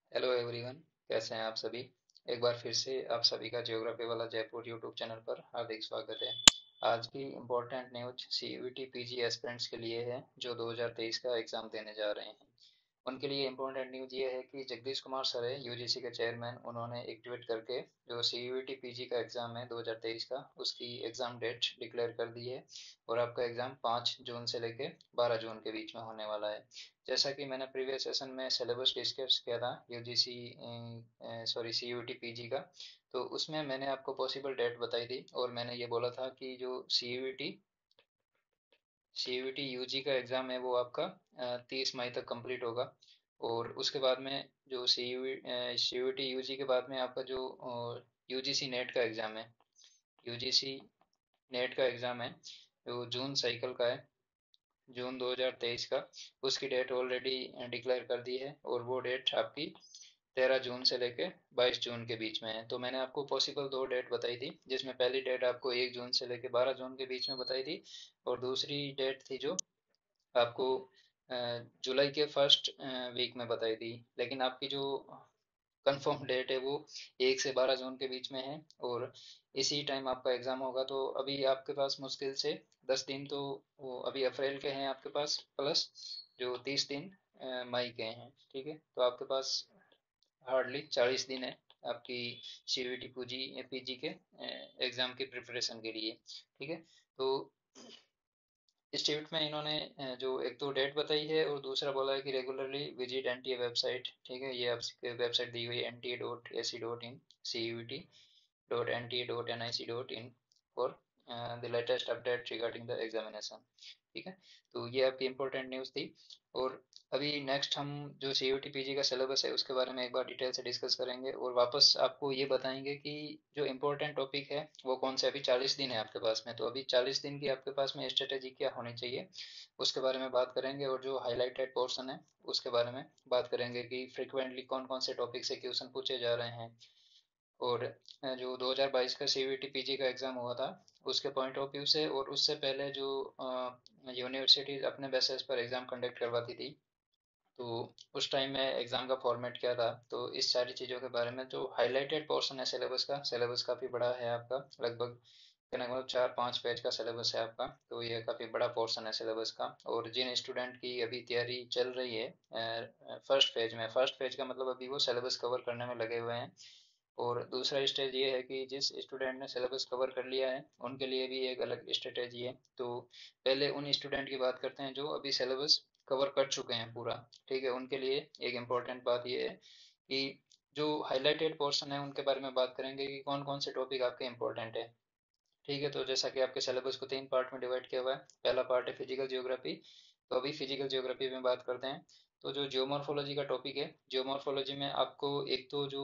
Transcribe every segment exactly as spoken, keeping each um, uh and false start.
Hello everyone. कैसे हैं आप सभी। एक बार फिर से आप सभी का ज्योग्राफी वाला जयपुर यूट्यूब चैनल पर हार्दिक स्वागत है। आज की important news CUET PG aspirants के लिए है जो दो हज़ार तेईस का एग्जाम देने जा रहे हैं। उनके लिए इम्पोर्टेंट न्यूज ये है कि जगदीश कुमार सर है यूजीसी के चेयरमैन, उन्होंने एक ट्वीट करके जो सीयूईटी पीजी का एग्जाम है दो हज़ार तेईस का उसकी एग्जाम डेट डिक्लेयर कर दी है। और आपका एग्जाम पाँच जून से लेके बारह जून के बीच में होने वाला है। जैसा कि मैंने प्रीवियस सेशन में सिलेबस डिस्कस किया था यूजीसी सॉरी सीयूईटी पीजी का, तो उसमें मैंने आपको पॉसिबल डेट बताई थी और मैंने ये बोला था कि जो सीयूईटी सीयूईटी यूजी का एग्ज़ाम है वो आपका तीस मई तक कंप्लीट होगा। और उसके बाद में जो सी यू सीयूईटी यूजी के बाद में आपका जो यूजीसी नेट का एग्ज़ाम है, यूजीसी नेट का एग्ज़ाम है जो जून साइकिल का है, जून दो हज़ार तेईस का, उसकी डेट ऑलरेडी डिक्लेयर कर दी है और वो डेट आपकी तेरह जून से लेके बाईस जून के बीच में है। तो मैंने आपको पॉसिबल दो डेट बताई थी, जिसमें पहली डेट आपको एक जून से लेके बारह जून के बीच में बताई थी और दूसरी डेट थी जो आपको अ, जुलाई के फर्स्ट वीक में बताई थी। लेकिन आपकी जो कंफर्म डेट है वो एक से बारह जून के बीच में है और इसी टाइम आपका एग्ज़ाम होगा। तो अभी आपके पास मुश्किल से दस दिन तो वो अभी अप्रैल के हैं आपके पास, प्लस जो तीस दिन अ, मई के हैं। ठीक है, तो आपके पास हार्डली चालीस दिन है आपकी सीयूईटी पीजी पीजी के एग्ज़ाम की प्रिपरेशन के लिए। ठीक है, तो इस ट्वीट में इन्होंने अ, जो एक तो डेट बताई है और दूसरा बोला है कि रेगुलरली विजिट एनटीए वेबसाइट। ठीक है, ये आपकी वेबसाइट दी हुई है N T A dot A C dot in, C U T dot N T A dot N I C dot in for the latest update regarding the examination. ठीक है, तो ये आपकी इम्पोर्टेंट न्यूज़ थी। और अभी नेक्स्ट हम जो C U T P G का सिलेबस है उसके बारे में एक बार डिटेल से डिस्कस करेंगे और वापस आपको ये बताएंगे कि जो इम्पोर्टेंट टॉपिक है वो कौन से। अभी चालीस दिन है आपके पास में, तो अभी चालीस दिन की आपके पास में स्ट्रेटेजी क्या होनी चाहिए उसके बारे में बात करेंगे। और जो हाईलाइटेड पोर्शन है उसके बारे में बात करेंगे कि फ्रिक्वेंटली कौन कौन से टॉपिक से क्वेश्चन पूछे जा रहे हैं। और अ, जो दो हज़ार बाईस का सीयूईटी पीजी का एग्ज़ाम हुआ था उसके पॉइंट ऑफ व्यू से, और उससे पहले जो यूनिवर्सिटीज़ अपने बेसिस पर एग्ज़ाम कंडक्ट करवाती थी, तो उस टाइम में एग्ज़ाम का फॉर्मेट क्या था। तो इस सारी चीज़ों के बारे में जो हाईलाइटेड पोर्शन है सिलेबस का, सिलेबस काफ़ी बड़ा है आपका, लगभग कहने का मतलब चार पाँच पेज का सिलेबस है आपका, तो ये काफ़ी बड़ा पोर्शन है सिलेबस का। और जिन स्टूडेंट की अभी तैयारी चल रही है फर्स्ट फेज में, फर्स्ट फेज का मतलब अभी वो सिलेबस कवर करने में लगे हुए हैं। और दूसरा स्टेज ये है कि जिस स्टूडेंट ने सिलेबस कवर कर लिया है उनके लिए भी एक अलग स्ट्रेटेजी है। तो पहले उन स्टूडेंट की बात करते हैं जो अभी सिलेबस कवर कर चुके हैं पूरा। ठीक है, उनके लिए एक इम्पॉर्टेंट बात ये है कि जो हाईलाइटेड पोर्शन है उनके बारे में बात करेंगे कि कौन कौन से टॉपिक आपके इम्पोर्टेंट है। ठीक है, तो जैसा कि आपके सिलेबस को तीन पार्ट में डिवाइड किया हुआ है, पहला पार्ट है फिजिकल जियोग्राफी। तो अभी फिजिकल जियोग्राफी में बात करते हैं। तो जो जियोमॉर्फोलॉजी का टॉपिक है, जियोमॉर्फोलॉजी में आपको एक तो जो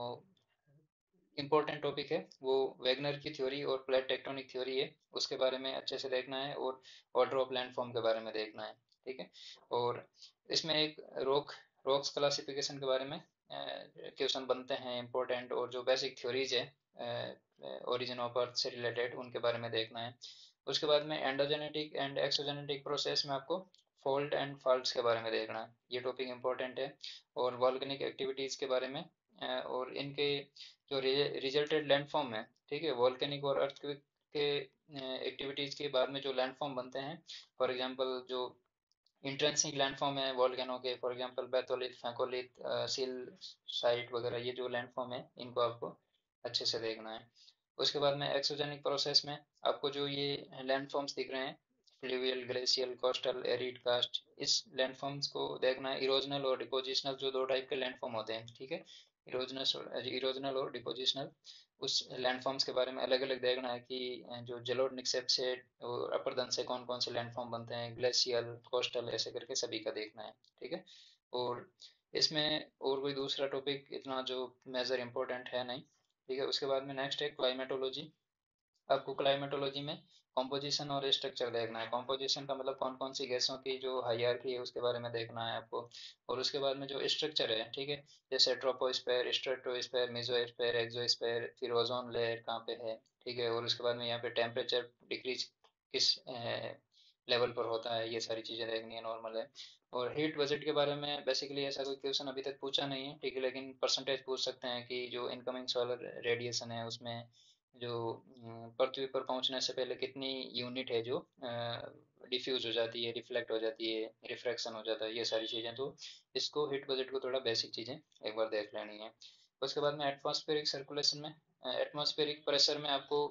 इम्पोर्टेंट टॉपिक है वो वैगनर की थ्योरी और प्लेट टेक्टोनिक थ्योरी है, उसके बारे में अच्छे से देखना है। और ऑर्डर ऑफ लैंडफॉर्म के बारे में देखना है। ठीक है, और इसमें एक रॉक रॉक्स क्लासिफिकेशन के बारे में क्वेश्चन बनते हैं इम्पोर्टेंट, और जो बेसिक थ्योरीज है ओरिजिन ऑफ अर्थ से रिलेटेड उनके बारे में देखना है। उसके बाद में एंडोजेनेटिक एंड एक्सोजेनेटिक प्रोसेस में आपको फॉल्ट एंड फॉल्ट्स के बारे में देखना है, ये टॉपिक इम्पोर्टेंट है। और वॉल्केनिक एक्टिविटीज़ के बारे में अ, और इनके जो रिजल्टेड लैंडफॉर्म है, ठीक है, वॉल्केनिक और अर्थक्वेक के एक्टिविटीज के बाद में जो लैंडफॉर्म बनते हैं, फॉर एग्जांपल जो इंट्रेंसिक लैंडफॉर्म है वॉल्केनो के, for example batholith, phacolith, sill site वगैरह, ये जो लैंडफॉर्म है इनको आपको अच्छे से देखना है। उसके बाद में एक्सोजेनिक प्रोसेस में आपको जो ये लैंडफॉर्म्स दिख रहे हैं, fluvial, glacial, coastal, arid karst, इस लैंडफॉर्म्स को देखना है। इरोजनल और डिपोजिशनल जो दो टाइप के लैंडफॉर्म होते हैं, ठीक है, इरोजनल इरोजनल और डिपोजिशनल, उस लैंडफॉर्म्स के बारे में अलग अलग देखना है कि जो जलोढ़ निक्षेप से और अपरदन से कौन कौन से लैंडफॉर्म बनते हैं, ग्लेशियल, कोस्टल, ऐसे करके सभी का देखना है। ठीक है, और इसमें और कोई दूसरा टॉपिक इतना जो मेजर इम्पोर्टेंट है नहीं। ठीक है, उसके बाद में नेक्स्ट है क्लाइमेटोलॉजी। आपको क्लाइमेटोलॉजी में कॉम्पोजिशन और स्ट्रक्चर देखना है। कॉम्पोजिशन का मतलब कौन कौन सी गैसों की जो हायरार्की है उसके बारे में देखना है आपको। और उसके बाद में जो स्ट्रक्चर है, ठीक है, जैसे ट्रोपोस्फेयर, स्ट्रेटोस्फेयर, मेसोस्फेयर, एक्सोस्फेयर, फिर ओजोन लेयर कहाँ पे है। ठीक है, और उसके बाद में यहाँ पे टेम्परेचर डिक्रीज किस लेवल पर होता है, ये सारी चीज़ें देखनी है, नॉर्मल है। और हीट बजट के बारे में बेसिकली ऐसा कोई क्वेश्चन अभी तक पूछा नहीं है, ठीक है, लेकिन परसेंटेज पूछ सकते हैं कि जो इनकमिंग सोलर रेडिएशन है उसमें जो अ, पृथ्वी पर पहुंचने से पहले कितनी यूनिट है जो डिफ्यूज हो जाती है, रिफ्लेक्ट हो जाती है, रिफ्रैक्शन हो जाता है, ये सारी चीज़ें। तो इसको हीट बजट को थोड़ा बेसिक चीज़ें एक बार देख लेनी है। उसके बाद में एटमॉस्फेरिक सर्कुलेशन में, एटमॉस्फेरिक प्रेशर में आपको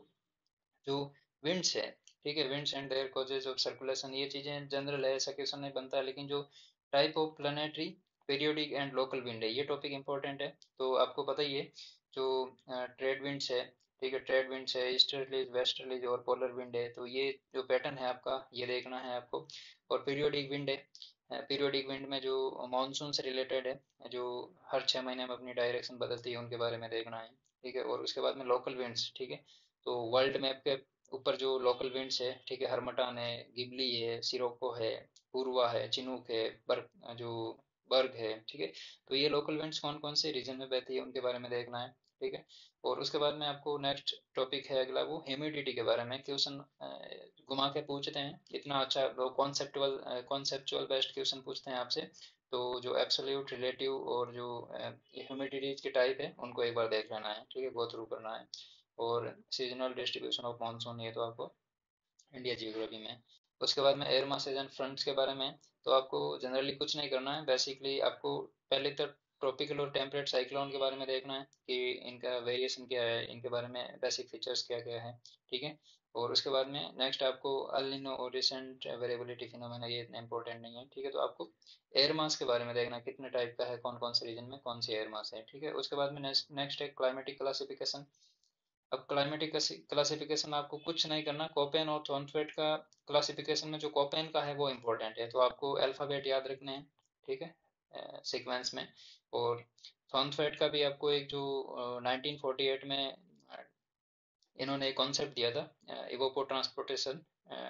जो विंड्स है, ठीक है, winds and their causes of circulation, ये चीजें जनरल है, ऐसा क्वेश्चन नहीं बनता है, लेकिन जो type of planetary periodic and local wind है, ये टॉपिक इंपॉर्टेंट है। तो आपको पता ही है जो ट्रेड विंड्स है, ठीक है, ट्रेड विंड्स है, ईस्टर्लीज, वेस्टर्लीज और पोलर विंड है, तो ये जो पैटर्न है आपका ये देखना है आपको। और पीरियोडिक विंड है, पीरियोडिक विंड में जो मानसून से रिलेटेड है, जो हर छह महीने में अपनी डायरेक्शन बदलती है, उनके बारे में देखना है, ठीक है। और उसके बाद में लोकल विंड्स, ठीक है, तो वर्ल्ड मैप के ऊपर जो लोकल विंड्स है, ठीक है, हरमटान है, गिबली है, सिरोको है, पूर्वा है, चिनूक है, बर्ग जो बर्ग है, ठीक है। तो ये लोकल विंड्स कौन कौन से रीजन में बहती है उनके बारे में देखना है, ठीक है। और उसके बाद में आपको नेक्स्ट टॉपिक है अगला, वो ह्यूमिडिटी के बारे में क्वेश्चन घुमा के पूछते हैं, इतना अच्छा वो कॉन्सेप्टुअल कॉन्सेप्चुअल बेस्ड क्वेश्चन पूछते हैं आपसे। तो जो एब्सोल्यूट, रिलेटिव और जो ह्यूमिडिटी के टाइप है उनको एक बार देख लेना है, ठीक है, गो थ्रू करना है। और सीजनल डिस्ट्रीब्यूशन ऑफ मानसून, ये तो आपको इंडिया जियोग्राफी में। उसके बाद में एयर मास एंड फ्रंट्स के बारे में, तो आपको जनरली कुछ नहीं करना है, बेसिकली आपको पहले तो ट्रॉपिकल और टेम्परेट साइक्लोन के बारे में देखना है कि इनका वेरिएशन क्या है, इनके बारे में बेसिक फीचर्स क्या क्या है, ठीक है। और उसके बाद में नेक्स्ट आपको अल निनो और रिसेंट वेरिएबिलिटी फिनोमेना, ये इतने इंपॉर्टेंट नहीं है, ठीक है। तो आपको एयर मास के बारे में देखना है, कितने टाइप का है, कौन कौन से रीजन में कौन सी एयर मास है, ठीक है। उसके बाद में नेक्स्ट नेक्स्ट है क्लाइमेटिक क्लासिफिकेशन। अब क्लाइमेटिक क्लासिफिकेशन आपको कुछ नहीं करना, कोपेन और थॉर्नवेट का क्लासिफिकेशन में जो कोपेन का है वो इम्पोर्टेंट है, तो आपको अल्फाबेट याद रखने हैं, ठीक है, सीक्वेंस में। और थॉर्नवेट का भी आपको एक जो नाइनटीन फोर्टी एट में अ, इन्होंने एक कॉन्सेप्ट दिया था, इवोपो ट्रांसपोर्टेशन,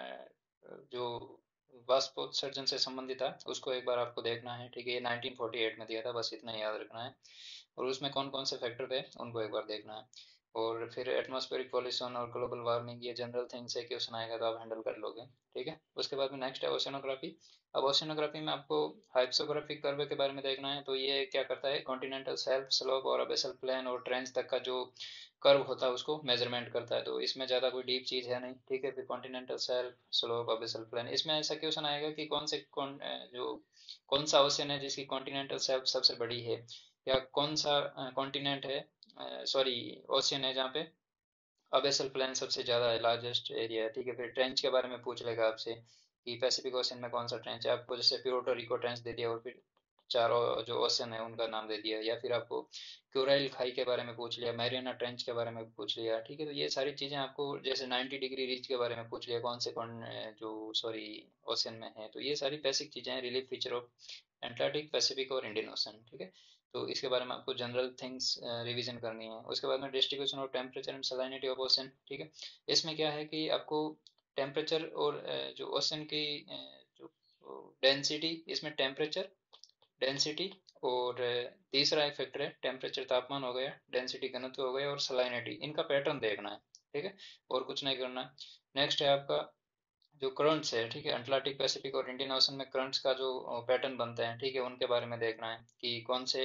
जो वाष्पोत्सर्जन से संबंधित था, उसको एक बार आपको देखना है, ठीक है, ये नाइनटीन फोर्टी एट में दिया था, बस इतना ही याद रखना है। और उसमें कौन कौन से फैक्टर थे उनको एक बार देखना है। और फिर एटमॉस्फेरिक पॉल्यूशन और ग्लोबल वार्मिंग, ये जनरल थिंग्स है, क्वेश्चन आएगा तो आप हैंडल कर लोगे, ठीक है। उसके बाद में नेक्स्ट है ओशिनोग्राफी। अब ओशिनोग्राफी में आपको हाइग्सोग्राफिक कर्व के बारे में देखना है, तो ये क्या करता है, कॉन्टिनेंटल शेल्फ, स्लोप और अबेसल प्लेन और ट्रेंच तक का जो कर्व होता है उसको मेजरमेंट करता है, तो इसमें ज़्यादा कोई डीप चीज़ है नहीं, ठीक है। फिर continental shelf, slope, abyssal plain, इसमें ऐसा क्वेश्चन आएगा कि कौन से कौन अ, जो कौन सा ओशन है जिसकी कॉन्टिनेंटल शेल्फ सबसे बड़ी है, या कौन सा कॉन्टिनेंट है, सॉरी ओशियन है जहाँ पे अबेसल प्लेन सबसे ज्यादा है, लार्जेस्ट एरिया है, ठीक है। फिर ट्रेंच के बारे में पूछ लेगा आपसे कि पैसिफिक ओशियन में कौन सा ट्रेंच है, आपको जैसे प्यूर्टो रिको ट्रेंच दे दिया और फिर चारों जो ओशियन है उनका नाम दे दिया, या फिर आपको क्यूराइल खाई के बारे में पूछ लिया, मैरियाना ट्रेंच के बारे में पूछ लिया, ठीक है। तो ये सारी चीजें आपको, जैसे नाइन्टी डिग्री रीच के बारे में पूछ लिया, कौन से कौन अ, जो सॉरी ओशियन में है, तो ये सारी बेसिक चीजें हैं, relief feature of Antarctic, Pacific और इंडियन ओशन, ठीक है। तो इसके बारे में आपको जनरल थिंग्स रिवीजन करनी है। उसके बाद में distribution of temperature and salinity of ocean, ठीक है। इसमें क्या है कि आपको टेम्परेचर और अ, जो ओशन की अ, जो डेंसिटी, इसमें टेम्परेचर, डेंसिटी और अ, तीसरा एक फैक्टर है टेम्परेचर, तापमान हो गया, डेंसिटी घनत्व हो गया, और सलाइनिटी, इनका पैटर्न देखना है, ठीक है। और कुछ नहीं करना है। नेक्स्ट है आपका जो करंट्स है, ठीक है, अटलांटिक, पैसिफिक और इंडियन ओशन में करंट्स का जो पैटर्न बनते हैं, ठीक है, उनके बारे में देखना है कि कौन से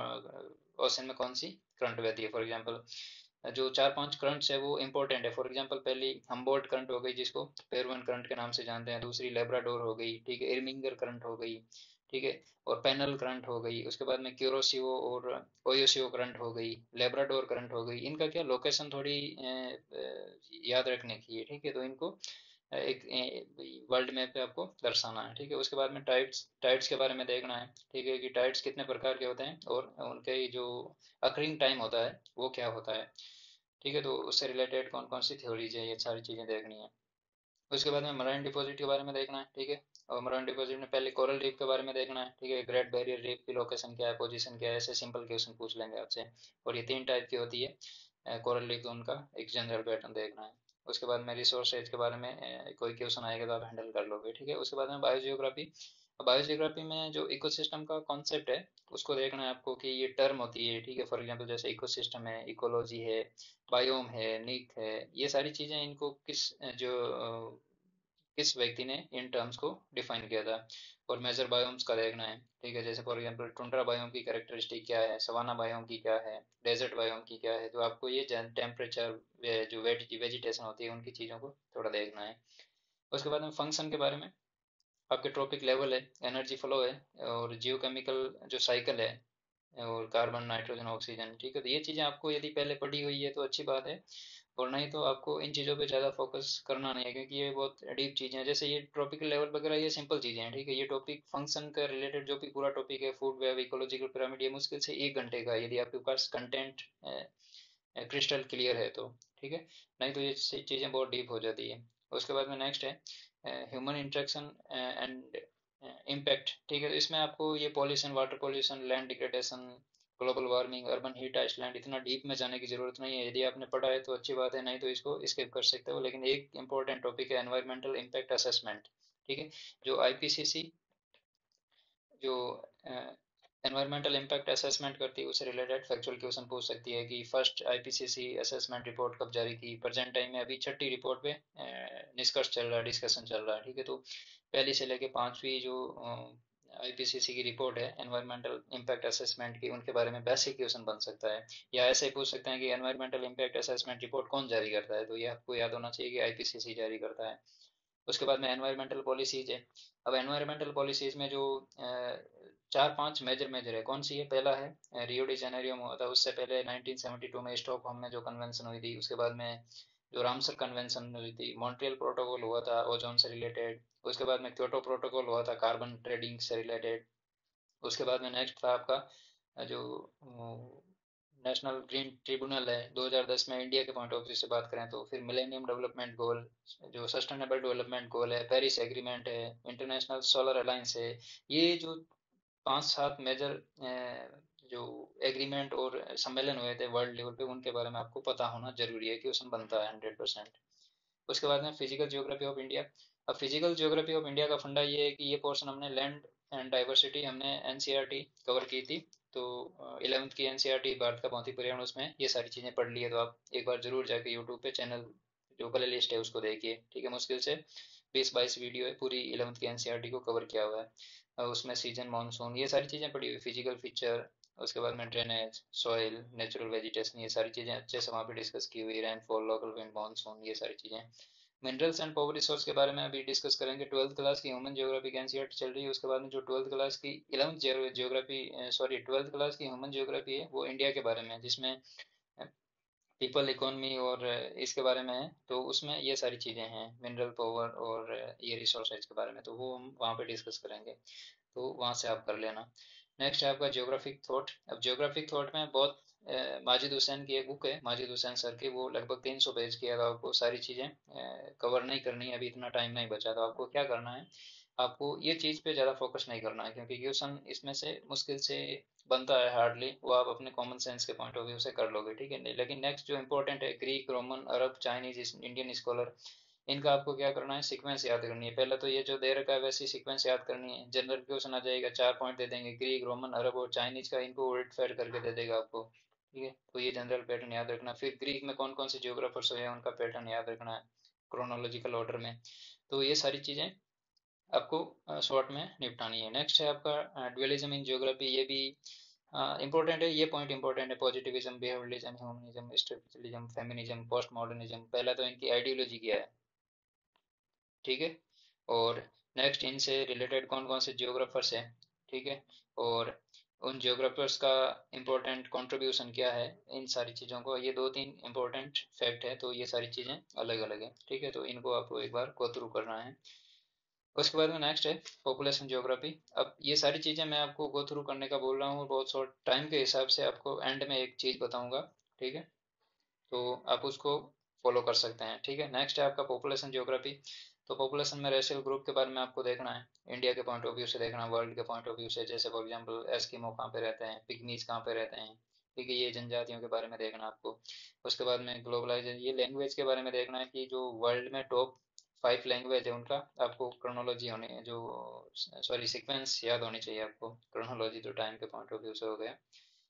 ओशन में कौन सी करंट बहती है। फॉर एग्जांपल जो चार पांच करंट्स है वो इंपॉर्टेंट है, फॉर एग्जांपल पहली हम्बोल्ट करंट हो गई, जिसको पेरुवियन करंट के नाम से जानते हैं, दूसरी लेब्राडोर हो गई, ठीक है, इरमिंगर करंट हो गई, ठीक है, और पैनल करंट हो गई। उसके बाद में क्यूरोसियो और ओयोसियो करंट हो गई, लेब्राडोर करंट हो गई। इनका क्या लोकेशन थोड़ी अ, अ, याद रखने की है, ठीक है, तो इनको एक वर्ल्ड मैप पे आपको दर्शाना है, ठीक है। उसके बाद में टाइड्स, टाइड्स के बारे में देखना है, ठीक है, कि टाइड्स कितने प्रकार के होते हैं और उनके जो अकरिंग टाइम होता है वो क्या होता है, ठीक है। तो उससे रिलेटेड कौन कौन सी थ्योरीज है, ये सारी चीज़ें देखनी है। उसके बाद में मराइन डिपॉजिट के बारे में देखना है, ठीक है। और मराइन डिपॉजिट में पहले कोरल रीफ के बारे में देखना है, ठीक है, ग्रेट बैरियर रीफ की लोकेशन क्या है, पोजीशन क्या है, ऐसे सिंपल क्वेश्चन पूछ लेंगे आपसे। और ये तीन टाइप की होती है कोरल रीफ, तो उनका एक जनरल पैटर्न देखना है। उसके बाद में रिसोर्स एज के बारे में अ, कोई क्वेश्चन आएगा तो आप हैंडल कर लोगे, ठीक है। उसके बाद में बायोजियोग्राफी। बायोजियोग्राफी में जो इकोसिस्टम का कॉन्सेप्ट है उसको देखना है आपको, कि ये टर्म होती है, ठीक है। फॉर एग्जांपल जैसे इकोसिस्टम है, इकोलॉजी है, बायोम है, निक है, ये सारी चीज़ें, इनको किस अ, जो किस व्यक्ति ने इन टर्म्स को डिफाइन किया था। और मेजर बायोम्स का देखना है, ठीक है, जैसे फॉर एग्जांपल टुंड्रा बायोम की कैरेक्टरिस्टिक क्या है, सवाना बायोम की क्या है, डेजर्ट बायोम की क्या है। तो आपको ये टेम्परेचर, जो वेजिटेशन होती है, उनकी चीज़ों को थोड़ा देखना है। उसके बाद में फंक्शन के बारे में, आपके ट्रॉपिक लेवल है, एनर्जी फ्लो है, और जियोकेमिकल जो साइकिल है, और कार्बन नाइट्रोजन ऑक्सीजन, ठीक है। तो ये चीज़ें आपको यदि पहले पढ़ी हुई है तो अच्छी बात है, और नहीं तो आपको इन चीज़ों पे ज़्यादा फोकस करना नहीं है, क्योंकि ये बहुत डीप चीज़ें हैं। जैसे ये ट्रॉपिकल लेवल वगैरह ये सिंपल चीज़ें हैं, ठीक है। ये टॉपिक फंक्शन का रिलेटेड जो भी पूरा टॉपिक है, फूड वेब, इकोलॉजिकल पिरामिड, ये मुश्किल से एक घंटे का है, यदि आपके पास कंटेंट क्रिस्टल क्लियर है तो, ठीक है। नहीं तो ये चीज़ें बहुत डीप हो जाती है। उसके बाद में नेक्स्ट है ह्यूमन इंटरेक्शन एंड इम्पैक्ट, ठीक है। तो इसमें आपको ये pollution, water pollution, land degradation, global warming, urban heat island, इतना डीप में जाने की जरूरत नहीं है। यदि आपने पढ़ा है तो अच्छी बात है, नहीं तो इसको स्किप कर सकते हो। लेकिन एक इंपॉर्टेंट टॉपिक है एनवायरमेंटल इम्पैक्ट असेसमेंट, ठीक है। जो आईपीसीसी, जो एनवायरमेंटल इम्पैक्ट असेसमेंट करती है, उससे रिलेटेड फैक्चुअल क्वेश्चन पूछ सकती है कि फर्स्ट आईपीसीसी असेसमेंट रिपोर्ट कब जारी की, प्रेजेंट टाइम में अभी छठी रिपोर्ट पे अ, निष्कर्ष चल रहा है, डिस्कशन चल रहा है, ठीक है। तो पहली से लेके पांचवी जो आईपीसीसी की रिपोर्ट है एनवायरमेंटल इम्पैक्ट असेसमेंट की, उनके बारे में बेसिक क्वेश्चन बन सकता है। या ऐसे ही पूछ सकते हैं कि एनवायरमेंटल इम्पैक्ट असेसमेंट रिपोर्ट कौन जारी करता है, तो ये आपको याद होना चाहिए कि आईपीसीसी जारी करता है। उसके बाद में एनवायरमेंटल पॉलिसीज है। अब एनवायरमेंटल पॉलिसीज में जो अ, चार पांच मेजर मेजर है, कौन सी है? पहला है रियो डी जेनेरियो में हुआ था, उससे पहले नाइनटीन सेवेंटी टू में स्टॉकहोम में जो कन्वेंशन हुई थी। उसके बाद में जो रामसर कन्वेंशन हुई थी, मॉन्ट्रियल प्रोटोकॉल हुआ था ओजोन से रिलेटेड। उसके बाद में क्योटो प्रोटोकॉल हुआ था कार्बन ट्रेडिंग से रिलेटेड। उसके बाद में नेक्स्ट था आपका अ, जो नेशनल ग्रीन ट्रिब्यूनल है, दो हज़ार दस में इंडिया के पॉइंट ऑफ व्यू से बात करें तो। फिर मिलेनियम डेवलपमेंट गोल, जो सस्टेनेबल डेवलपमेंट गोल है, पेरिस एग्रीमेंट है, इंटरनेशनल सोलर अलायंस है। ये जो पांच सात मेजर जो एग्रीमेंट और सम्मेलन हुए थे वर्ल्ड लेवल पे, उनके बारे में आपको पता होना जरूरी है, क्वेश्चन बनता है हंड्रेड परसेंट। उसके बाद में फिजिकल ज्योग्राफी ऑफ इंडिया। अब फिजिकल ज्योग्राफी ऑफ इंडिया का फंडा ये है कि ये पोर्शन हमने लैंड एंड डाइवर्सिटी हमने एनसीईआरटी कवर की थी। तो इलेवेंथ की एनसीईआरटी भारत का भौतिक पर्यावरण, उसमें ये सारी चीज़ें पढ़ ली है। तो आप एक बार जरूर जाके यूट्यूब पे चैनल जो प्ले लिस्ट है उसको देखिए, ठीक है। मुश्किल से बीस बाईस वीडियो है, पूरी इलेवेंथ की एनसीईआरटी को कवर किया हुआ है। और उसमें सीजन, मानसून, ये सारी चीज़ें पढ़ी हुई, फिजिकल फीचर। उसके बाद में ड्रेनेज, सॉइल, नेचुरल वेजिटेशन, ये सारी चीज़ें अच्छे से वहाँ पे डिस्कस की हुई, रेनफॉल, लोकल विंड, मानसून, ये सारी चीज़ें। मिनरल्स एंड पावर रिसोर्स के बारे में अभी डिस्कस करेंगे। ट्वेल्थ क्लास की ह्यूमन ज्योग्राफी की एनसीईआरटी चल रही है। उसके बाद में जो ट्वेल्थ क्लास की eleventh geography, sorry twelfth class की ह्यूमन ज्योग्राफी है, वो इंडिया के बारे में है, जिसमें पीपल इकोनॉमी और इसके बारे में है। तो उसमें ये सारी चीज़ें हैं, मिनरल पावर और ये रिसोर्सेज के बारे में, तो वो हम वहाँ पे डिस्कस करेंगे। तो वहाँ से आप कर लेना। नेक्स्ट है आपका ज्योग्राफिक थॉट। अब ज्योग्राफिक थॉट में बहुत अ, माजिद हुसैन की एक बुक है, माजिद हुसैन सर की, वो लगभग तीन सौ पेज की है। तो आपको सारी चीज़ें कवर नहीं करनी है, अभी इतना टाइम नहीं बचा। तो आपको क्या करना है, आपको ये चीज़ पे ज़्यादा फोकस नहीं करना है, क्योंकि क्वेश्चन इसमें से मुश्किल से बनता है हार्डली, वो आप अपने कॉमन सेंस के पॉइंट ऑफ व्यू से कर लोगे, ठीक है। लेकिन नेक्स्ट जो इंपॉर्टेंट है, Greek, Roman, Arab, Chinese, Indian scholar, इनका आपको क्या करना है, सीक्वेंस याद करनी है। पहले तो ये जो दे रखा है वैसी सीक्वेंस याद करनी है। जनरल क्वेश्चन आ जाएगा, चार पॉइंट दे देंगे, ग्रीक, रोमन, अरब और चाइनीज का, इनको उलट फेर करके दे देगा आपको, ठीक है। तो ये जनरल पैटर्न याद रखना। फिर ग्रीक में कौन कौन से जियोग्राफर्स हुए हैं, उनका पैटर्न याद रखना है क्रोनोलॉजिकल ऑर्डर में। तो ये सारी चीज़ें आपको शॉर्ट में निपटानी है। नेक्स्ट है आपका ड्यूअलिज्म इन ज्योग्राफी। ये भी इंपॉर्टेंट है, ये पॉइंट इंपॉर्टेंट है। Positivism, behaviouralism, humanism, structuralism, feminism, post modernism, पहला तो इनकी आइडियोलॉजी क्या है, ठीक है। और नेक्स्ट इनसे रिलेटेड कौन कौन से जियोग्राफर्स हैं, ठीक है। और उन जियोग्राफर्स का इम्पोर्टेंट कंट्रीब्यूशन क्या है, इन सारी चीज़ों को, ये दो तीन इम्पोर्टेंट फैक्ट है। तो ये सारी चीज़ें अलग अलग है, ठीक है। तो इनको आपको एक बार गो थ्रू करना है। उसके बाद में नेक्स्ट है पॉपुलेशन ज्योग्राफी। अब ये सारी चीज़ें मैं आपको गो थ्रू करने का बोल रहा हूँ, बहुत शॉर्ट टाइम के हिसाब से आपको एंड में एक चीज़ बताऊंगा, ठीक है। तो आप उसको फॉलो कर सकते हैं, ठीक है। नेक्स्ट है आपका पॉपुलेशन ज्योग्राफी। तो पॉपुलेशन में रेशियल ग्रुप के बारे में आपको देखना है, इंडिया के पॉइंट ऑफ व्यू से देखना, वर्ल्ड के पॉइंट ऑफ व्यू से। जैसे फॉर एग्जांपल एस्किमो कहाँ पे रहते हैं, पिग्मीज कहाँ पे रहते हैं, ठीक है। ये जनजातियों के बारे में देखना आपको। उसके बाद में ग्लोबलाइजेशन, ये लैंग्वेज के बारे में देखना है कि जो वर्ल्ड में टॉप फाइव लैंग्वेज है उनका आपको क्रोनोलॉजी होनी है, जो सॉरी सीक्वेंस याद होनी चाहिए आपको। क्रोनोलॉजी तो टाइम के पॉइंट ऑफ व्यू से हो गया।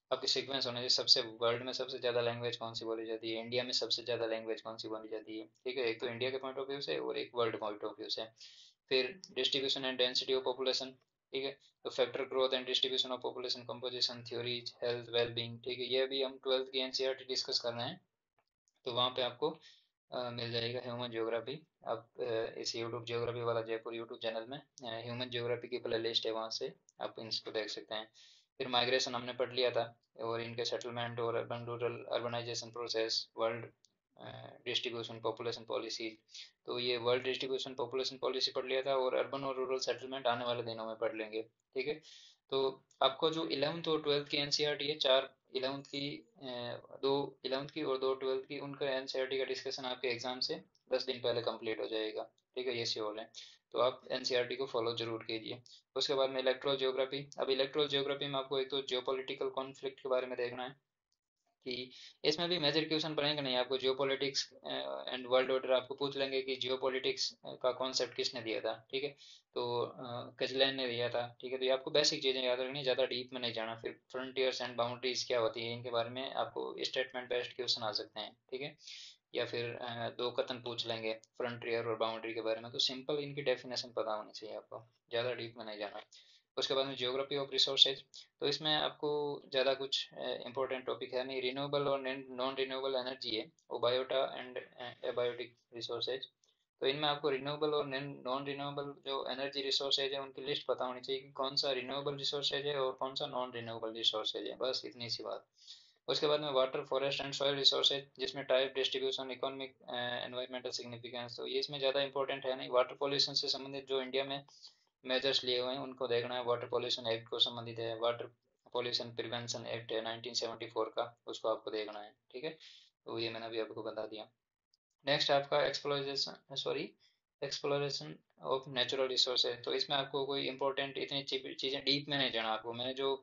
आपकी सीक्वेंस होना चाहिए सबसे, वर्ल्ड में सबसे ज़्यादा लैंग्वेज कौन सी बोली जाती है, इंडिया में सबसे ज़्यादा लैंग्वेज कौन सी बोली जाती है, ठीक है, एक तो इंडिया के पॉइंट ऑफ व्यू से और एक वर्ल्ड पॉइंट ऑफ व्यू से। फिर distribution and density of population, ठीक है, तो factor growth and distribution of population composition theories health wellbeing, ठीक है, ये अभी हम ट्वेल्थ की एनसीईआरटी डिस्कस कर रहे हैं, तो वहाँ पे आपको अ, मिल जाएगा ह्यूमन ज्योग्राफी। आप अ, इस यूट्यूब ज्योग्राफी वाला जयपुर यूट्यूब चैनल में ह्यूमन ज्योग्राफी की प्ले लिस्ट है, वहाँ से आप इसको देख सकते हैं। फिर माइग्रेशन हमने पढ़ लिया था, और इनके सेटलमेंट और urban rural urbanisation process, world distribution population policy, तो ये वर्ल्ड डिस्ट्रीब्यूशन पॉपुलेशन पॉलिसी पढ़ लिया था, और अर्बन और रूरल सेटलमेंट आने वाले दिनों में पढ़ लेंगे, ठीक है। तो आपको जो इलेवंथ और ट्वेल्थ की एनसीईआरटी है, चार इलेवंथ की, अ, दो इलेवंथ की और दो ट्वेल्थ की, उनका एनसीईआरटी का डिस्कशन आपके एग्जाम से दस दिन पहले कंप्लीट हो जाएगा, ठीक है, ये श्योर है। तो आप एनसीईआरटी को फॉलो जरूर कीजिए। उसके बाद में इलेक्ट्रल ज्योग्राफी, अब इलेक्ट्रल ज्योग्राफी में आपको एक तो जियोपॉलिटिकल कॉन्फ्लिक्ट के बारे में देखना है, कि इसमें भी मेजर क्वेश्चन पढ़ेंगे नहीं, आपको जियोपॉलिटिक्स एंड वर्ल्ड ऑर्डर आपको पूछ लेंगे कि जियोपॉलिटिक्स का कॉन्सेप्ट किसने दिया था, ठीक है, तो कजलैन ने दिया था, ठीक है, तो ये आपको बेसिक चीज़ें याद रखनी, ज़्यादा डीप में नहीं जाना। फिर फ्रंटियर्स एंड बाउंड्रीज क्या होती है, इनके बारे में आपको स्टेटमेंट बेस्ड क्वेश्चन आ सकते हैं, ठीक है, या फिर अ, दो कथन पूछ लेंगे फ्रंटियर और बाउंड्री के बारे में, तो सिंपल इनकी डेफिनेशन पता होनी चाहिए आपको, ज़्यादा डीप में नहीं जाना। उसके बाद में ज्योग्राफी ऑफ रिसोर्सेज, तो इसमें आपको ज़्यादा कुछ इंपॉर्टेंट टॉपिक है नहीं, रिन्यूएबल और नॉन रिन्यूएबल एनर्जी है, वो बायोटा एंड एबायोटिक रिसोर्सेज, तो इनमें आपको रिन्यूएबल और नॉन रिन्यूएबल जो एनर्जी रिसोर्सेज है उनकी लिस्ट पता होनी चाहिए, कि कौन सा रिन्यूएबल रिसोर्सेज है और कौन सा नॉन रिन्यूएबल रिसोर्सेज है, बस इतनी सी बात। उसके बाद में water forest and soil resources, जिसमें type distribution economic environmental significance, तो ये इसमें ज़्यादा इंपॉर्टेंट है नहीं। वाटर पॉल्यूशन से संबंधित जो इंडिया में मेजर्स लिए हुए हैं उनको देखना है, वाटर पॉल्यूशन एक्ट को संबंधित है, वाटर पॉल्यूशन प्रिवेंशन एक्ट है नाइनटीन सेवेंटी फोर का, उसको आपको देखना है, ठीक है, तो ये मैंने अभी आपको बता दिया। नेक्स्ट आपका exploration, sorry, exploration of natural resource है, तो इसमें आपको कोई इंपॉर्टेंट इतनी चीज़ें डीप में नहीं जाना, आपको मैंने जो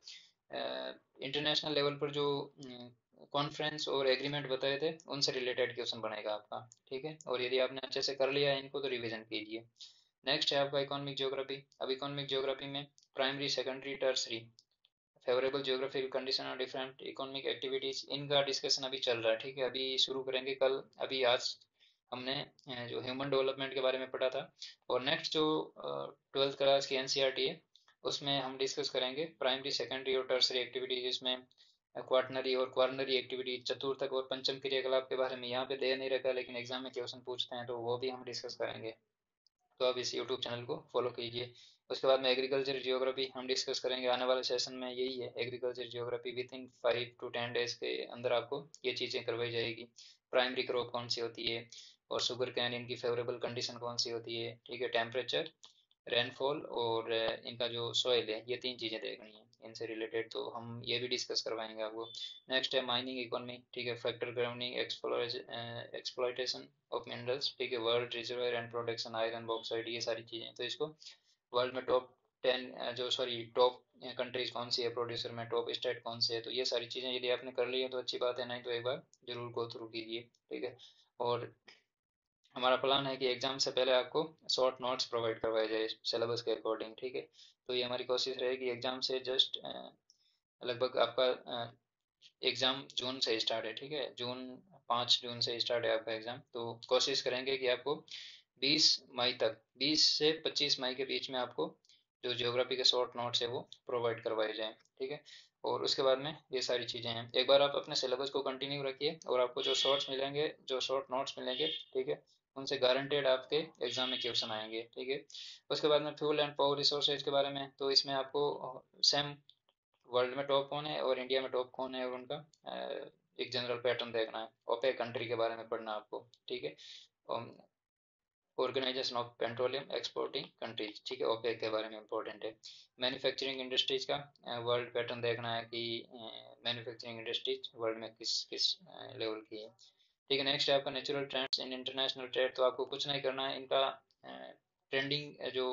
इंटरनेशनल लेवल पर जो कॉन्फ्रेंस और एग्रीमेंट बताए थे उनसे रिलेटेड क्वेश्चन बनेगा आपका, ठीक है, और यदि आपने अच्छे से कर लिया है इनको तो रिवीजन कीजिए। नेक्स्ट है आपका इकोनॉमिक ज्योग्राफी, अब इकोनॉमिक ज्योग्राफी में primary secondary tertiary favourable geographical condition और डिफरेंट इकोनॉमिक एक्टिविटीज, इनका डिस्कशन अभी चल रहा है, ठीक है, अभी शुरू करेंगे कल, अभी आज हमने अ, जो ह्यूमन डेवलपमेंट के बारे में पढ़ा था, और नेक्स्ट जो ट्वेल्थ क्लास की एनसीईआरटी है उसमें हम डिस्कस करेंगे प्राइमरी सेकेंडरी और टर्सरी एक्टिविटीज, जिसमें क्वाटनरी और क्वार्नरी एक्टिविटी, चतुर्थक और पंचम क्रियाकलाप के बारे में यहाँ पे दे नहीं रखा, लेकिन एग्जाम में क्वेश्चन पूछते हैं, तो वो भी हम डिस्कस करेंगे, तो आप इस यूट्यूब चैनल को फॉलो कीजिए। उसके बाद में एग्रीकल्चर जियोग्राफी हम डिस्कस करेंगे आने वाले सेशन में, यही है agriculture geography, within five to ten days के अंदर आपको ये चीज़ें करवाई जाएगी। प्राइमरी क्रॉप कौन सी होती है, और शुगर कैन इनकी फेवरेबल कंडीशन कौन सी होती है, ठीक है, टेम्परेचर, रेनफॉल और अ, इनका जो सॉइल है, ये तीन चीज़ें देखनी है इनसे रिलेटेड, तो हम ये भी डिस्कस करवाएंगे आपको। नेक्स्ट है माइनिंग इकोनॉमी, ठीक है, factor grounding exploitation of minerals, ठीक है, world reservoir and production iron bauxite, ये सारी चीज़ें, तो इसको वर्ल्ड में टॉप टेन जो सॉरी टॉप कंट्रीज कौन सी है प्रोड्यूसर में, टॉप स्टेट कौन से है, तो ये सारी चीज़ें यदि आपने कर ली है तो अच्छी बात है, नहीं तो एक बार जरूर गो थ्रू कीजिए, ठीक है। और हमारा प्लान है कि एग्जाम से पहले आपको शॉर्ट नोट्स प्रोवाइड करवाए जाए सिलेबस के अकॉर्डिंग, ठीक है, तो ये हमारी कोशिश रहेगी। एग्जाम से जस्ट लगभग आपका एग्जाम जून से स्टार्ट है, ठीक है, जून, पाँच जून से स्टार्ट है आपका एग्जाम, तो कोशिश करेंगे कि आपको बीस मई तक, बीस से पच्चीस मई के बीच में आपको जो ज्योग्राफी के शॉर्ट नोट्स है वो प्रोवाइड करवाए जाएं, ठीक है, और उसके बाद में ये सारी चीज़ें हैं, एक बार आप अपने सिलेबस को कंटिन्यू रखिए, और आपको जो शॉर्ट्स मिलेंगे, जो शॉर्ट नोट्स मिलेंगे, ठीक है, उनसे गारंटेड आपके एग्जाम में क्वेश्चन आएंगे, ठीक है। उसके बाद में फ्यूल एंड पावर रिसोर्सेज के बारे में, तो इसमें आपको सेम वर्ल्ड में टॉप कौन है और इंडिया में टॉप कौन है, और उनका अ, एक जनरल पैटर्न देखना है, ओपेक कंट्री के बारे में पढ़ना आपको, ठीक है, Organisation of Petroleum Exporting Countries, ठीक है, ओपेक के बारे में इंपॉर्टेंट है। मैन्युफैक्चरिंग इंडस्ट्रीज का वर्ल्ड पैटर्न देखना है, कि मैन्युफैक्चरिंग इंडस्ट्रीज वर्ल्ड में किस किस लेवल की है, ठीक है। नेक्स्ट है आपका natural trends in international trade, तो आपको कुछ नहीं करना है, इनका ट्रेंडिंग जो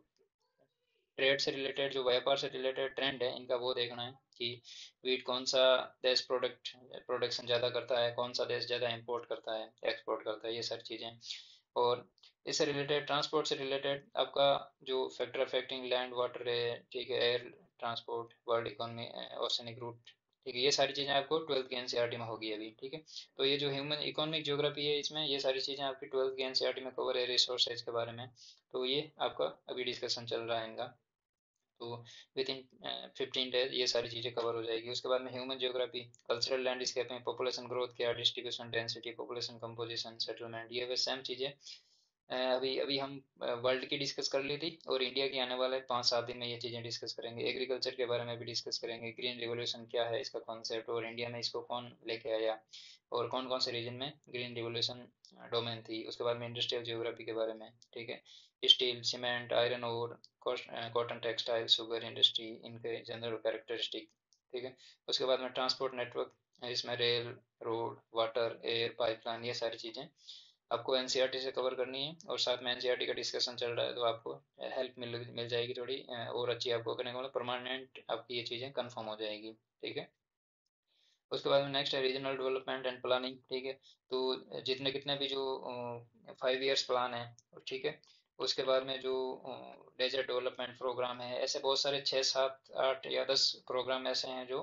ट्रेड से रिलेटेड, जो व्यापार से रिलेटेड ट्रेंड है इनका, वो देखना है, कि वीट कौन सा देश प्रोडक्ट प्रोडक्शन ज़्यादा करता है, कौन सा देश ज़्यादा इंपोर्ट करता है, एक्सपोर्ट करता है, ये सारी चीज़ें। और इससे रिलेटेड, ट्रांसपोर्ट से रिलेटेड आपका जो फैक्टर अफेक्टिंग लैंड वाटर है, ठीक है, air transport, world economy, oceanic route, ठीक है, ये सारी चीज़ें आपको ट्वेल्थ के एनसीईआरटी में होगी अभी। ठीक है, तो ये जो ह्यूमन इकोनॉमिक ज्योग्राफी है, इसमें ये सारी चीज़ें आपकी ट्वेल्थ के एनसीईआरटी में कवर है, रिसोर्सेज के बारे में। तो ये आपका अभी डिस्कशन चल रहा है इनका। तो विद इन फिफ्टीन डेज ये सारी चीज़ें कवर हो जाएगी। उसके बाद में ह्यूमन ज्योग्राफी, कल्चरल लैंडस्केप में पॉपुलेशन ग्रोथ क्या, distribution, density, population composition, settlement, ये वे सेम चीज़ें अ, अभी अभी हम वर्ल्ड की डिस्कस कर ली थी, और इंडिया की आने वाले पाँच सात दिन में ये चीज़ें डिस्कस करेंगे। एग्रीकल्चर के बारे में भी डिस्कस करेंगे, ग्रीन रिवोल्यूशन क्या है इसका कॉन्सेप्ट, और इंडिया में इसको कौन लेके आया, और कौन कौन से रीजन में ग्रीन रिवोल्यूशन डोमेन थी। उसके बाद में इंडस्ट्रियल जियोग्राफी के बारे में, ठीक है, स्टील, सीमेंट, आयरन और कॉटन, टेक्सटाइल, शुगर इंडस्ट्री, इनके जनरल कैरेक्टरिस्टिक। ठीक है, उसके बाद में ट्रांसपोर्ट नेटवर्क, इसमें rail, road, water, air, pipeline, ये सारी चीज़ें आपको एनसीईआरटी से कवर करनी है। और साथ में एनसीईआरटी का डिस्कशन चल रहा है, तो आपको हेल्प मिल मिल जाएगी थोड़ी अ, और अच्छी आपको करने को, मतलब परमानेंट आपकी ये चीज़ें कंफर्म हो जाएगी। ठीक है, उसके बाद में नेक्स्ट है रीजनल डेवलपमेंट एंड प्लानिंग। ठीक है, तो जितने कितने भी जो फाइव इयर्स प्लान है, ठीक है, उसके बाद में जो डेजर्ट डेवलपमेंट प्रोग्राम है, ऐसे बहुत सारे छः सात आठ या दस प्रोग्राम ऐसे हैं जो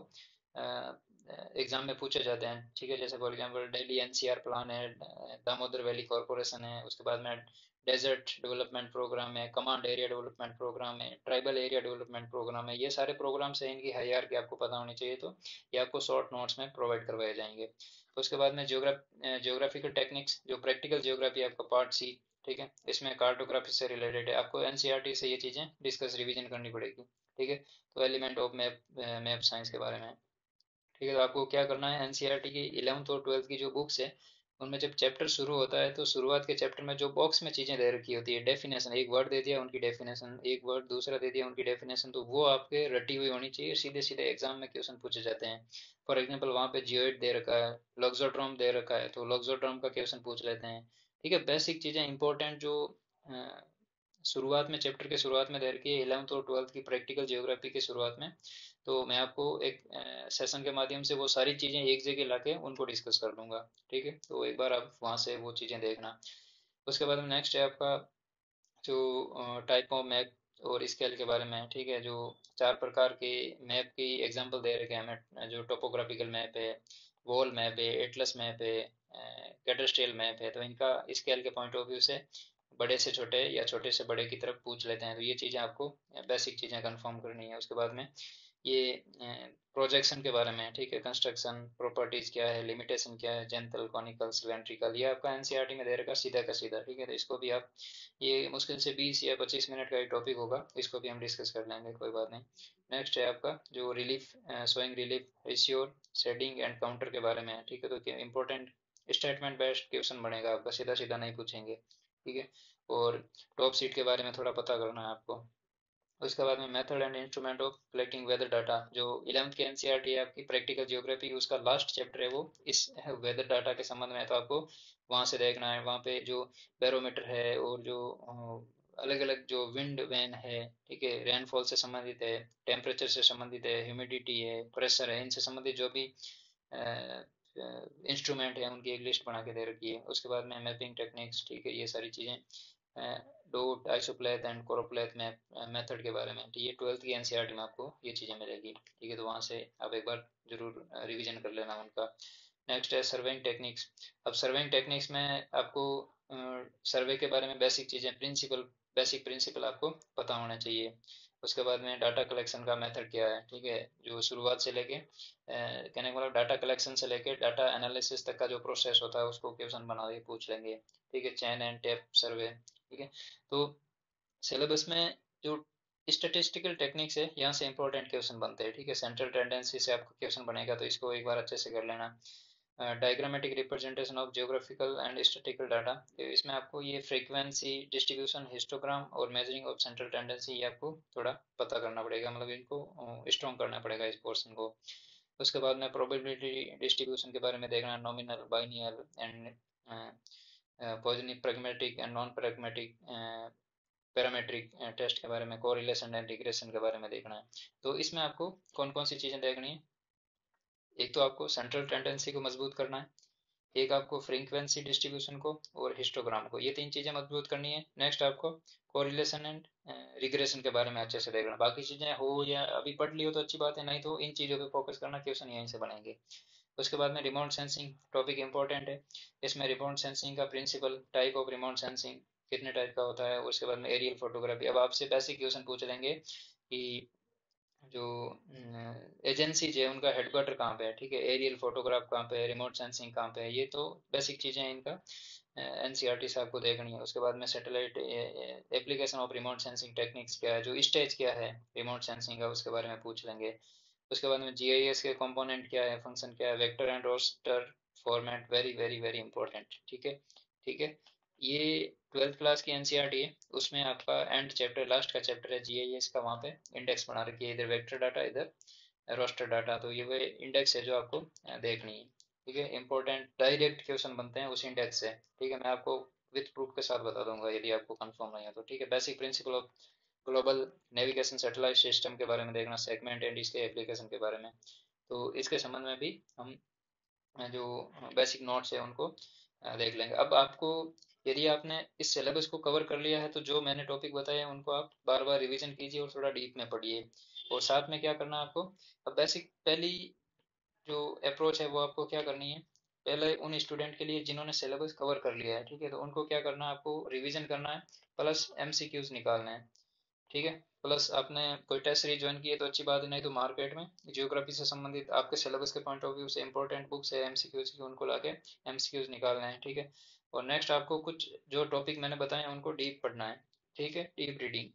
एग्जाम में पूछे जाते हैं। ठीक है, जैसे for example Delhi NCR plan है, दामोदर वैली कॉरपोरेशन है, उसके बाद में डेजर्ट डेवलपमेंट प्रोग्राम है, कमांड एरिया डेवलपमेंट प्रोग्राम है, ट्राइबल एरिया डेवलपमेंट प्रोग्राम है। ये सारे प्रोग्राम्स हैं, इनकी हायरार्की आपको पता होनी चाहिए, तो ये आपको शॉर्ट नोट्स में प्रोवाइड करवाए जाएंगे। उसके बाद में जियोग्राफ जियोग्राफिकल टेक्निक्स, जो प्रैक्टिकल जियोग्राफी आपका पार्ट सी। ठीक है, इसमें कार्टोग्राफी से रिलेटेड है, आपको एनसीईआरटी से ये चीज़ें डिस्कस रिवीजन करनी पड़ेगी। ठीक है, तो element of map, map science के बारे में। ठीक है, तो आपको क्या करना है, एनसीईआरटी की इलेवंथ और ट्वेल्थ की जो बुक्स है, उनमें जब चैप्टर शुरू होता है, तो शुरुआत के चैप्टर में जो बॉक्स में चीज़ें दे रखी होती है, डेफिनेशन, एक वर्ड दे दिया उनकी डेफिनेशन, एक वर्ड दूसरा दे दिया उनकी डेफिनेशन, तो वो आपके रटी हुई होनी चाहिए, सीधे सीधे एग्जाम में क्वेश्चन पूछे जाते हैं। फॉर एग्जाम्पल वहाँ पे जियोइड दे रखा है, लॉक्सोड्रोम दे रखा है, तो लॉक्सोड्रोम का क्वेश्चन पूछ लेते हैं। ठीक है, बेसिक चीज़ें इंपॉर्टेंट जो अ, शुरुआत में, चैप्टर के शुरुआत में दे रखी है, इलेवंथ और ट्वेल्थ की प्रैक्टिकल जियोग्राफी के शुरुआत में, तो मैं आपको एक सेशन के माध्यम से वो सारी चीज़ें एक जगह लाके उनको डिस्कस कर लूँगा। ठीक है, तो एक बार आप वहाँ से वो चीज़ें देखना। उसके बाद में नेक्स्ट है आपका जो टाइप ऑफ मैप और स्केल के बारे में। ठीक है, जो चार प्रकार के मैप की एग्जांपल दे रखे हैं हमें, जो टोपोग्राफिकल मैप है, वॉल मैप है, एटलस मैप है, कैडस्ट्रियल मैप है, तो इनका स्केल के पॉइंट ऑफ व्यू से बड़े से छोटे या छोटे से बड़े की तरफ पूछ लेते हैं। तो ये चीज़ें आपको बेसिक चीज़ें कंफर्म करनी है। उसके बाद में ये प्रोजेक्शन के बारे में, ठीक है, कंस्ट्रक्शन प्रॉपर्टीज क्या है, लिमिटेशन क्या है, जेंटल, कॉनिकल, सिलेंड्रिकल, ये आपका एनसीईआरटी में दे रखा सीधा का सीधा। ठीक है, तो इसको भी आप, ये मुश्किल से बीस या पच्चीस मिनट का एक टॉपिक होगा, इसको भी हम डिस्कस कर लेंगे, कोई बात नहीं। नेक्स्ट है आपका जो relief, showing relief ratio, shading and contour के बारे में है। ठीक है, तो क्या इंपॉर्टेंट स्टेटमेंट बेस्ड क्वेश्चन बनेगा आपका, सीधा सीधा नहीं पूछेंगे। ठीक है, और टॉप सीट के बारे में थोड़ा पता करना है आपको। उसके बाद में method and instrument of collecting weather data, जो इलेवंथ के एनसीईआरटी है आपकी प्रैक्टिकल जियोग्राफी, उसका लास्ट चैप्टर है वो इस वेदर डाटा के संबंध में है, तो आपको वहाँ से देखना है। वहाँ पे जो बैरोमीटर है, और जो अलग अलग जो विंड वैन है, ठीक है, रेनफॉल से संबंधित है, टेम्परेचर से संबंधित है, ह्यूमिडिटी है, प्रेशर है, इनसे संबंधित जो भी इंस्ट्रूमेंट है, उनकी एक लिस्ट बना के दे रखी है। उसके बाद में मैपिंग टेक्निक्स, ठीक है, ये सारी चीज़ें, dot, isopleth and choropleth map method के बारे में, तो ये ट्वेल्थ की एनसीईआरटी में आपको ये चीज़ें मिलेगी। ठीक है, तो वहाँ से आप एक बार जरूर रिवीजन कर लेना उनका। नेक्स्ट है सर्वेइंग टेक्निक्स। अब सर्वेइंग टेक्निक्स में आपको सर्वे के बारे में बेसिक चीज़ें, प्रिंसिपल, बेसिक प्रिंसिपल आपको पता होना चाहिए। उसके बाद में डाटा कलेक्शन का मेथड क्या है, ठीक है, जो शुरुआत से लेके, कहने का मतलब डाटा कलेक्शन से लेके डाटा एनालिसिस तक का जो प्रोसेस होता है, उसको क्वेश्चन बना के पूछ लेंगे। ठीक है, चैन एंड टैप सर्वे। ठीक है, तो सिलेबस में जो स्टैटिस्टिकल टेक्निक्स है, यहाँ से इंपॉर्टेंट क्वेश्चन बनते हैं। ठीक है, सेंट्रल टेंडेंसी से आपका क्वेश्चन बनेगा, तो इसको एक बार अच्छे से कर लेना। Diagrammatic representation of geographical and statistical data, इसमें आपको ये फ्रीक्वेंसी डिस्ट्रीब्यूशन, हिस्टोग्राम और मेजरिंग ऑफ सेंट्रल टेंडेंसी, ये आपको थोड़ा पता करना पड़ेगा, मतलब इनको स्ट्रॉन्ग करना पड़ेगा इस पोर्शन को। उसके बाद में प्रोबेबिलिटी डिस्ट्रीब्यूशन के बारे में देखना, nominal, binomial and positive, parametric and non parametric parametric test के बारे में, कोरिलेशन एंड रिग्रेशन के बारे में देखना है। तो इसमें आपको कौन कौन सी चीज़ें देखनी है, एक तो आपको सेंट्रल टेंडेंसी को मजबूत करना है, एक आपको फ्रीक्वेंसी डिस्ट्रीब्यूशन को और हिस्टोग्राम को, ये तीन चीजें मजबूत करनी है। नेक्स्ट आपको कोरिलेशन एंड रिग्रेशन के बारे में अच्छे से देखना। बाकी चीजें हो या अभी पढ़ ली हो तो अच्छी बात है, नहीं तो इन चीजों पे फोकस करना, क्वेश्चन यहीं से बनेंगे। उसके बाद में रिमोट सेंसिंग टॉपिक इंपॉर्टेंट है। इसमें रिमोट सेंसिंग का principle, type of remote sensing कितने टाइप का होता है, उसके बाद में एरियल फोटोग्राफी। अब आपसे बेसिक क्वेश्चन पूछ लेंगे कि जो एजेंसी है उनका हेडक्वार्टर कहाँ पे है, ठीक है, एरियल फोटोग्राफ कहाँ पे है, रिमोट सेंसिंग कहाँ पे है, ये तो बेसिक चीजें हैं इनका, एनसीईआरटी से आपको देखनी है। उसके बाद में satellite application of remote sensing techniques क्या है, जो स्टेज क्या है रिमोट सेंसिंग का, उसके बारे में पूछ लेंगे। उसके बाद में जीआईएस के कंपोनेंट क्या है, फंक्शन क्या है, vector and raster format, very very very important, ठीक है। ठीक है, ये ट्वेल्थ क्लास की एनसीईआरटी है, उसमें आपका एंड चैप्टर, लास्ट का चैप्टर है जीआईएस का, वहाँ पे इंडेक्स बना रखी है, इधर वेक्टर डाटा इधर रोस्टर डाटा, तो ये वो इंडेक्स है जो आपको अ, देखनी है। ठीक है, इंपॉर्टेंट डायरेक्ट क्वेश्चन बनते हैं उस इंडेक्स से। ठीक है, मैं आपको विथ प्रूफ के साथ बता दूंगा यदि आपको कंफर्म नहीं है तो। ठीक है, basic principle of global navigation satellite system के बारे में देखना, सेगमेंट एंड इसके एप्लीकेशन के बारे में। तो इसके संबंध में भी हम अ, जो बेसिक नोट्स है उनको अ, देख लेंगे। अब आपको, यदि आपने इस सिलेबस को कवर कर लिया है तो जो मैंने टॉपिक बताए हैं उनको आप बार बार रिवीजन कीजिए और थोड़ा डीप में पढ़िए। और साथ में क्या करना है आपको, अब बेसिक पहली जो अप्रोच है वो आपको क्या करनी है, पहले उन स्टूडेंट के लिए जिन्होंने सिलेबस कवर कर लिया है, ठीक है, तो उनको क्या करना है, आपको रिवीजन करना है प्लस एमसीक्यूज निकालना है। ठीक है, प्लस आपने कोई टेस्ट सीरीज ज्वाइन की है तो अच्छी बात है, नहीं तो मार्केट में जियोग्राफी से संबंधित आपके सिलेबस के पॉइंट ऑफ व्यू से इंपॉर्टेंट बुक्स है एमसीक्यूज की, उनको लाके एमसीक्यूज निकालना है। ठीक है, और नेक्स्ट आपको कुछ जो टॉपिक मैंने बताए हैं उनको डीप पढ़ना है। ठीक है, डीप रीडिंग।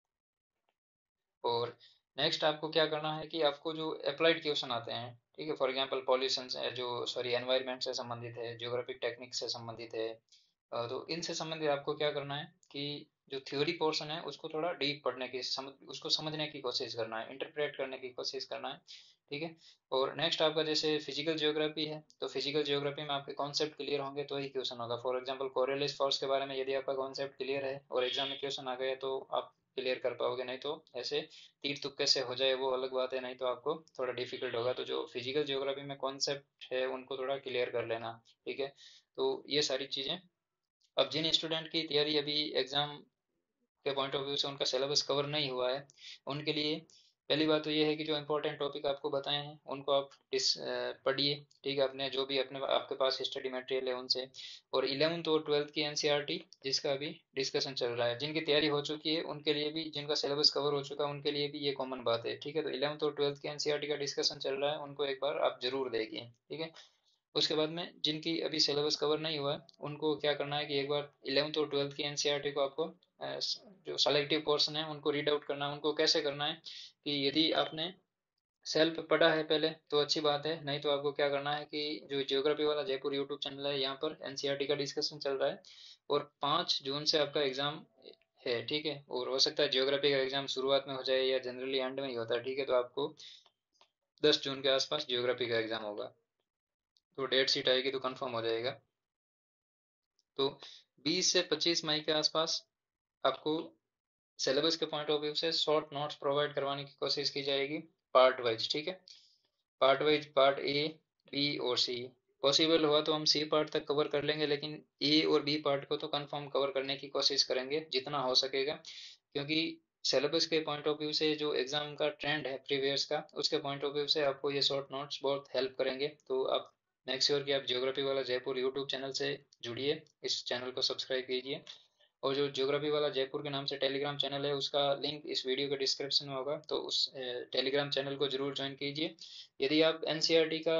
और नेक्स्ट आपको क्या करना है कि आपको जो अप्लाइड क्वेश्चन आते हैं, ठीक है, फॉर एग्जांपल पॉल्यूशन से जो, सॉरी, एनवायरनमेंट से संबंधित है, जियोग्राफिक टेक्निक से संबंधित है, अ, तो इनसे संबंधित आपको क्या करना है कि जो थ्योरी पोर्शन है उसको थोड़ा डीप पढ़ने की, समझ उसको समझने की कोशिश करना है, इंटरप्रेट करने की कोशिश करना है। ठीक है, और नेक्स्ट आपका जैसे फिजिकल जियोग्राफी है, तो फिजिकल जियोग्राफी में आपके कॉन्सेप्ट क्लियर होंगे तो ही क्वेश्चन होगा। फॉर एग्जांपल कोरियोलिस फोर्स के बारे में यदि आपका कॉन्सेप्ट क्लियर है और एग्जाम में क्वेश्चन आ गए तो आप क्लियर कर पाओगे, नहीं तो ऐसे तीर तुक्के से हो जाए वो अलग बात है, नहीं तो आपको थोड़ा डिफिकल्ट होगा। तो जो फिजिकल जियोग्राफी में कॉन्सेप्ट है उनको थोड़ा क्लियर कर लेना। ठीक है, तो ये सारी चीज़ें। अब जिन स्टूडेंट की तैयारी अभी एग्जाम के पॉइंट ऑफ व्यू से उनका सिलेबस कवर नहीं हुआ है, उनके लिए पहली बात तो ये है कि जो इंपॉर्टेंट टॉपिक आपको बताए हैं उनको आप डिस अ, पढ़िए। ठीक है, अपने जो भी अपने आपके पास स्टडी मटेरियल है उनसे। और इलेवंथ और ट्वेल्थ की एनसीईआरटी जिसका अभी डिस्कशन चल रहा है, जिनकी तैयारी हो चुकी है उनके लिए भी, जिनका सिलेबस कवर हो चुका है उनके लिए भी ये कॉमन बात है। ठीक है, तो इलेवंथ और ट्वेल्थ की एनसीईआरटी का डिस्कशन चल रहा है, उनको एक बार आप जरूर देखिए। ठीक है, उसके बाद में जिनकी अभी सिलेबस कवर नहीं हुआ है उनको क्या करना है कि एक बार इलेवंथ और ट्वेल्थ की एनसीईआरटी को आपको अ, जो सेलेक्टिव पोर्शन है उनको रीड आउट करना है। उनको कैसे करना है कि यदि आपने सेल्फ पढ़ा है पहले तो अच्छी बात है, नहीं तो आपको क्या करना है कि जो जियोग्राफी वाला जयपुर यूट्यूब चैनल है यहाँ पर एनसीईआरटी का डिस्कशन चल रहा है, और पाँच जून से आपका एग्जाम है। ठीक है, और हो सकता है जियोग्राफी का एग्जाम शुरुआत में हो जाए या जनरली एंड में ही होता है। ठीक है, तो आपको दस जून के आसपास जियोग्राफी का एग्जाम होगा, तो डेट शीट आएगी तो कंफर्म हो जाएगा। तो बीस से पच्चीस मई के आसपास आपको सिलेबस के पॉइंट ऑफ व्यू से शॉर्ट नोट्स प्रोवाइड करवाने की कोशिश की जाएगी, पार्ट वाइज। ठीक है, part wise, part A, B और सी। पॉसिबल हुआ तो हम सी पार्ट तक कवर कर लेंगे, लेकिन ए और बी पार्ट को तो कंफर्म कवर करने की कोशिश करेंगे जितना हो सकेगा, क्योंकि सिलेबस के पॉइंट ऑफ व्यू से जो एग्जाम का ट्रेंड है प्रीवियस का, उसके पॉइंट ऑफ व्यू से आपको ये शॉर्ट नोट्स बहुत हेल्प करेंगे। तो आप मेक श्योर कि आप जियोग्राफी वाला जयपुर यूट्यूब चैनल से जुड़िए, इस चैनल को सब्सक्राइब कीजिए। और जो ज्योग्राफी वाला जयपुर के नाम से टेलीग्राम चैनल है उसका लिंक इस वीडियो के डिस्क्रिप्शन में होगा, तो उस टेलीग्राम चैनल को जरूर ज्वाइन कीजिए। यदि आप एनसीईआरटी का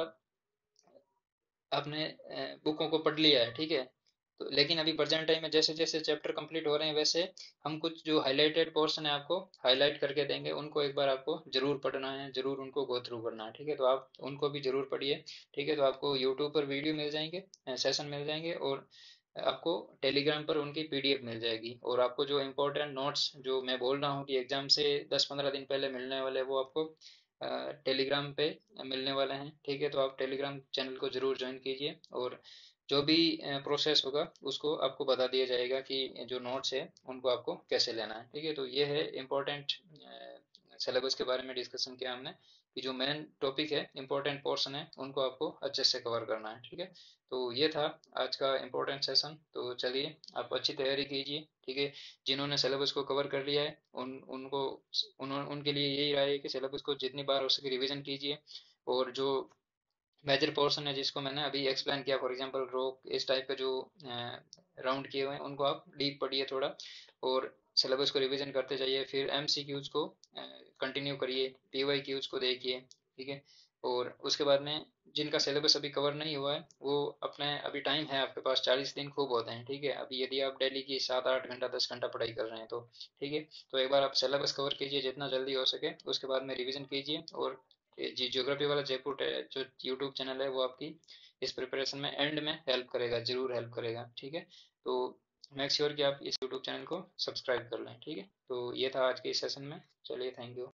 आपने बुकों को पढ़ लिया है, ठीक है, तो लेकिन अभी प्रेजेंट टाइम में जैसे जैसे चैप्टर कंप्लीट हो रहे हैं वैसे हम कुछ जो हाईलाइटेड पोर्शन है आपको हाईलाइट करके देंगे, उनको एक बार आपको जरूर पढ़ना है, जरूर उनको गो थ्रू करना है। ठीक है, तो आप उनको भी जरूर पढ़िए। ठीक है, तो आपको यूट्यूब पर वीडियो मिल जाएंगे, सेशन मिल जाएंगे, और आपको टेलीग्राम पर उनकी पीडीएफ मिल जाएगी। और आपको जो इम्पोर्टेंट नोट्स जो मैं बोल रहा हूँ कि एग्जाम से दस पंद्रह दिन पहले मिलने वाले, वो आपको टेलीग्राम पे मिलने वाले हैं। ठीक है, तो आप टेलीग्राम चैनल को जरूर ज्वाइन कीजिए, और जो भी प्रोसेस होगा उसको आपको बता दिया जाएगा कि जो नोट्स है उनको आपको कैसे लेना है। ठीक है, तो ये है इम्पोर्टेंट सिलेबस के बारे में डिस्कशन किया हमने। कि जो मेन टॉपिक है, इंपॉर्टेंट पोर्शन है, उनको आपको अच्छे से कवर करना है, ठीक है। तो ये था आज का इम्पोर्टेंट सेशन। तो चलिए, आप अच्छी तैयारी कीजिए, ठीक है। जिन्होंने सिलेबस को कवर कर लिया है उन उनको उन, उनके लिए यही राय है कि सिलेबस को जितनी बार हो सके रिवीजन कीजिए, और जो मेजर पोर्शन है जिसको मैंने अभी एक्सप्लेन किया, फॉर एग्जांपल रॉक, इस टाइप के जो राउंड किए हुए हैं उनको आप डीप पढ़िए थोड़ा, और सिलेबस को रिवीजन करते जाइए। फिर एमसीक्यूज को कंटिन्यू करिए, पीवाईक्यूज को देखिए, ठीक है। और उसके बाद में जिनका सिलेबस अभी कवर नहीं हुआ है वो अपने, अभी टाइम है आपके पास, चालीस दिन खूब होते हैं, ठीक है। अभी यदि आप डेली की सात आठ घंटा दस घंटा पढ़ाई कर रहे हैं तो ठीक है, तो एक बार आप सिलेबस कवर कीजिए जितना जल्दी हो सके, उसके बाद में रिवीजन कीजिए। और ये जी ज्योग्राफी वाला जयपुर है जो यूट्यूब चैनल है, वो आपकी इस प्रिपरेशन में एंड में हेल्प करेगा, जरूर हेल्प करेगा, ठीक है। तो मेक श्योर कि आप इस यूट्यूब चैनल को सब्सक्राइब कर लें, ठीक है। तो ये था आज के इस सेशन में। चलिए, थैंक यू।